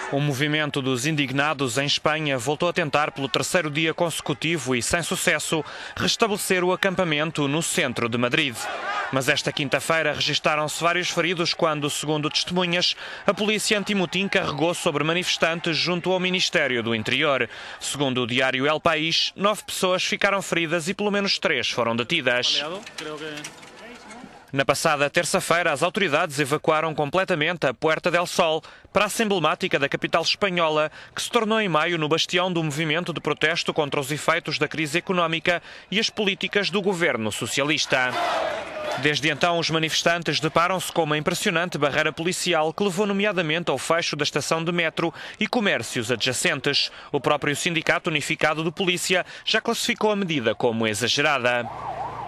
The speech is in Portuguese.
O movimento dos indignados em Espanha voltou a tentar, pelo terceiro dia consecutivo e sem sucesso, restabelecer o acampamento no centro de Madrid. Mas esta quinta-feira registaram-se vários feridos quando, segundo testemunhas, a polícia antimotim carregou sobre manifestantes junto ao Ministério do Interior. Segundo o diário El País, 9 pessoas ficaram feridas e pelo menos 3 foram detidas. Na passada terça-feira, as autoridades evacuaram completamente a Puerta del Sol, praça emblemática da capital espanhola, que se tornou em maio no bastião do movimento de protesto contra os efeitos da crise económica e as políticas do governo socialista. Desde então, os manifestantes deparam-se com uma impressionante barreira policial que levou nomeadamente ao fecho da estação de metro e comércios adjacentes. O próprio Sindicato Unificado de Polícia já classificou a medida como exagerada.